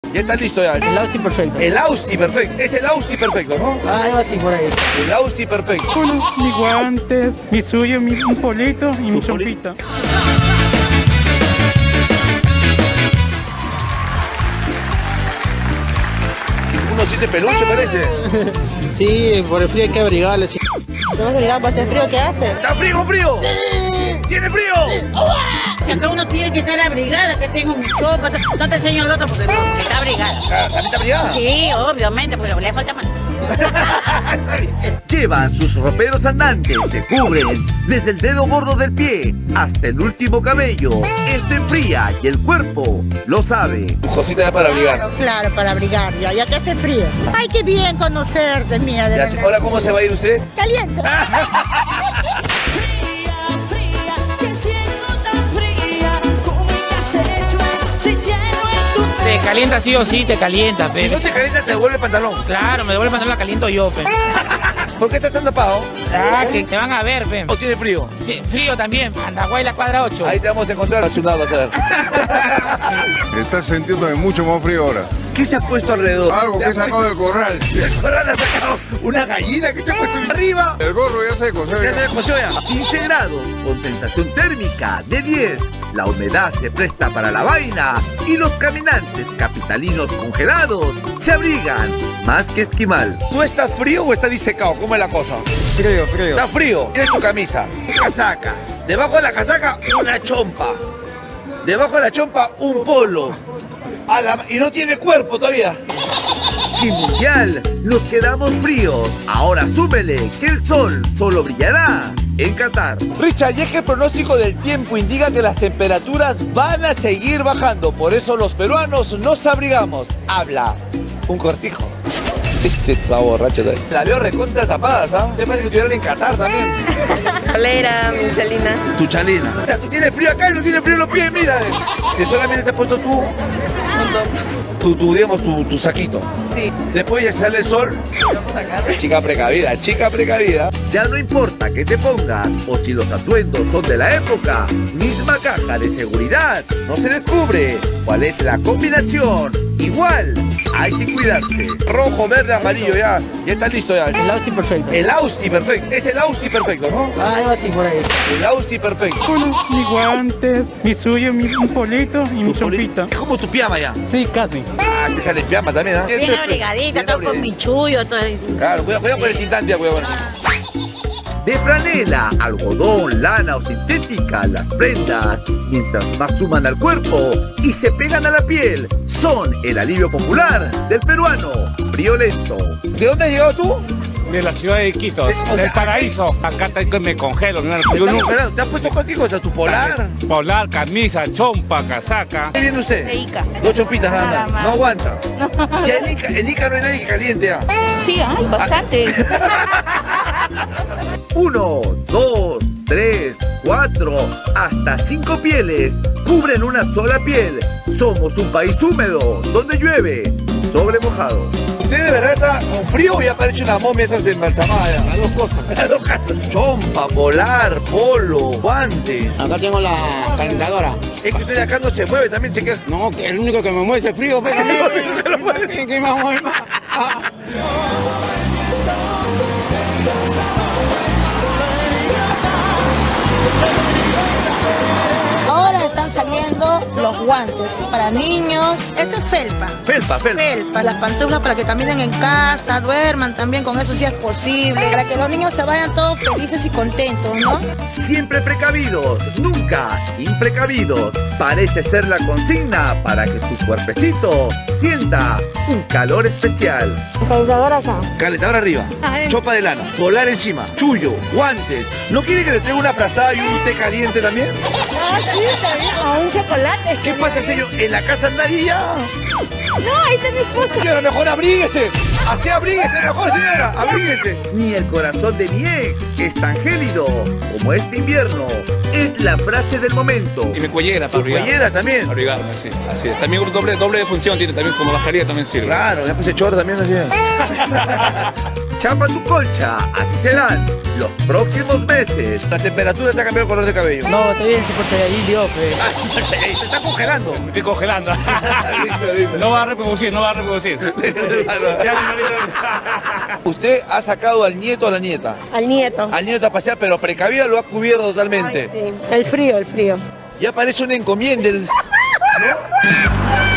Ya está listo ya. El Austi perfecto. El Austi perfecto. Es el Austi perfecto, ¿no? Ah, sí, por ahí. El Austi perfecto. Bueno, mis guantes, mi suyo, un polito y mi chompita. Uno siente peluche, parece. Sí, por el frío hay que abrigarle. Sí. Tengo que abrigar por este frío que hace. ¿Está frío, frío? ¿Tiene frío? Si acá uno tiene que estar abrigada, que tengo mi chopa, no te enseño el otro porque no, que está abrigada. ¿También está abrigada? Sí, obviamente, porque le falta más. Llevan sus roperos andantes, se cubren desde el dedo gordo del pie hasta el último cabello. Esto enfría y el cuerpo lo sabe. Tu cosita ya para abrigar. Claro, para abrigar, ya que hace frío. Ay, qué bien conocerte, mía, de Ya, verdad. ahora, ¿cómo se va a ir usted? Caliente. Te calienta sí o sí, te calienta, Si pero. no te calientas, te devuelve el pantalón. Claro, me devuelve el pantalón, la caliento yo, pe. ¿Por qué estás tan tapado? Ah, que te van a ver, pe. ¿O tiene frío? Frío también, Andahuay la cuadra 8. Ahí te vamos a encontrar racionado, vas a ver. Estás sintiendo mucho más frío ahora. ¿Qué se ha puesto alrededor? Algo que he sacado del corral. El corral ha sacado una gallina que se ha puesto arriba. El gorro ya seco, Ya ¿sabes? se descoció ya. 15 grados, con sensación térmica de 10. La humedad se presta para la vaina y los caminantes capitalinos congelados se abrigan más que esquimal. ¿Tú estás frío o estás disecado? ¿Cómo es la cosa? Frío, frío. ¿Estás frío? Tienes tu camisa, tu casaca. Debajo de la casaca, una chompa. Debajo de la chompa, un polo. Y no tiene cuerpo todavía. Sin mundial, nos quedamos fríos. Ahora súbele que el sol solo brillará en Qatar. Richard, y es que el pronóstico del tiempo indica que las temperaturas van a seguir bajando. Por eso los peruanos nos abrigamos. Habla un cortijo. Ese está borracho también. La veo recontra tapada, ¿sabes? Te parece que estuvieran en Qatar también. Polera, michelina. Tu chalina. O sea, tú tienes frío acá y no tienes frío en los pies, mira. Que solamente te has puesto tu saquito. Sí. Después ya sale el sol. Chica precavida, chica precavida. Ya no importa que te pongas o si los atuendos son de la época, misma caja de seguridad. No se descubre cuál es la combinación. Igual, hay que cuidarse. Rojo, verde, amarillo, ya. Ya está listo ya. El Austi perfecto. El Austi perfecto. Es el Austi perfecto, ¿no? Ah, sí, por ahí. El Austi perfecto. Bueno, mis guantes, mi suyo, un polito y mi chompita. Es como tu pijama ya. Sí, casi. Ah, te sale pijama también, ¿ah? Bien abrigadita, Bien todo con abrigadita. mi chullo, todo. Claro, cuidado con el tintán, tía, cuidado con el De franela, algodón, lana o sintética, las prendas, mientras más suman al cuerpo y se pegan a la piel, son el alivio popular del peruano friolento. ¿De dónde has llegado tú? De la ciudad de Quito, O sea, del paraíso. Acá me congelo. ¿No? Yo ¿Te nunca. has puesto contigo? O sea, tu polar. Polar, camisa, chompa, casaca. ¿Qué viene usted? De Ica. 2 chompitas nada Nada más. más. No aguanta. Ya en Ica no hay nadie que caliente ya. Sí, hay bastante. 1, 2, 3, 4, hasta 5 pieles cubren una sola piel. Somos un país húmedo, donde llueve sobre mojado. ¿Usted de verdad está con frío o ya parece una momia esas embalsamadas? Las dos cosas. Las dos cosas. Chompa, polar, polo, guante. Acá tengo la calentadora. Es que usted de acá no se mueve también, chequea. No, que el único que me mueve es el frío, pero ¿qué más mueve más? Ahora están saliendo los guantes para niños. Ese es felpa. Felpa. Felpa, las pantuflas para que caminen en casa, duerman también, con eso sí es posible. Para que los niños se vayan todos felices y contentos, ¿no? Siempre precavidos, nunca imprecavidos. Parece ser la consigna para que tu cuerpecito sienta un calor especial. Calentador acá. Calentador arriba, chopa de lana, polar encima, chullo, guantes. ¿No quiere que le traiga una frazada y un té caliente también? Ah, sí, está bien. O un chocolate. ¿Qué pasa, señor? ¿En la casa nadie ya? No, ahí está mi esposo. Señora, mejor abríguese. Así abríguese mejor, señora. Abríguese. Ni el corazón de mi ex es tan gélido como este invierno. Es la frase del momento. Y mi cuellera para abrigar. Cuellera también. Para abrigarme, sí. Así es. También doble de función tiene, también como bajaría también sirve. Claro, ya puse chorro también así. Chapa tu colcha, así serán los próximos meses. La temperatura te ha cambiado el color de cabello. No, está bien, Super Saiyajin, Dios, fe. Te está congelando. Me estoy congelando. No va a reproducir, no va a reproducir. Usted ha sacado al nieto o a la nieta. Al nieto. Al nieto a pasear, pero precavido lo ha cubierto totalmente. Ay, sí. El frío. Ya parece una encomienda. ¿No?